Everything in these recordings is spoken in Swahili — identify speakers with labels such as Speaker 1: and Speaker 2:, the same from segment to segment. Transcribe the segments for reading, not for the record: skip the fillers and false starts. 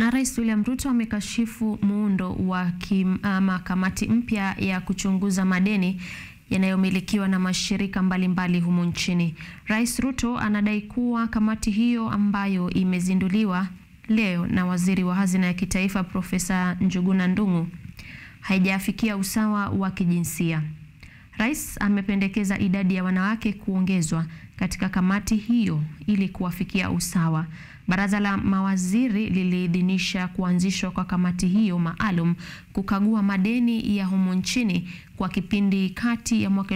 Speaker 1: Na Rais William Ruto amekashifu muundo wa kamati mpya ya kuchunguza madeni yanayomilikiwa na mashirika mbalimbali humu nchini. Rais Ruto anadai kuwa kamati hiyo ambayo imezinduliwa leo na Waziri wa Hazina ya Kitaifa Profesa Njuguna Ndung'u haijafikia usawa wa kijinsia. Rais amependekeza idadi ya wanawake kuongezwa katika kamati hiyo ili kuwafikia usawa. Baraza la mawaziri liliidhinisha kuanzishwa kwa kamati hiyo maalum kukagua madeni ya humu nchini kwa kipindi kati ya mwaka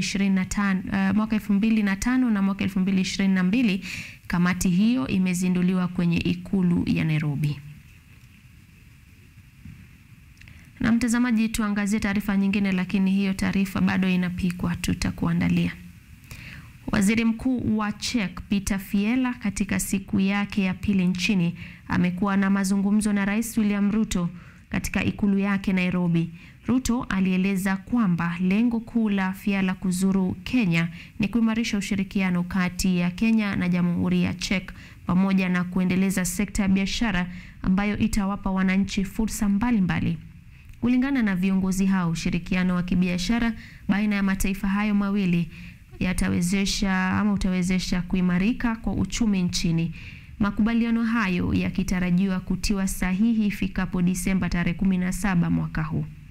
Speaker 1: 2005 na mwaka 2022. Kamati hiyo imezinduliwa kwenye ikulu ya Nairobi. Na mtazamaji, tuangazie taarifa nyingine, lakini hiyo taarifa bado inapikwa, tutakuandalia. Waziri Mkuu wa Czech Petr Fiala katika siku yake ya pili nchini amekuwa na mazungumzo na Rais William Ruto katika ikulu yake Nairobi. Ruto alieleza kwamba lengo kuu la Fiala kuzuru Kenya ni kuimarisha ushirikiano kati ya Kenya na Jamhuri ya Czech pamoja na kuendeleza sekta ya biashara ambayo itawapa wananchi fursa mbalimbali. Kulingana na viongozi hao, ushirikiano wa kibiashara baina ya mataifa hayo mawili utawezesha kuimarika kwa uchumi nchini. Makubaliano hayo yakitarajiwa kutiwa sahihi ifikapo Disemba tarehe 17 mwaka huu.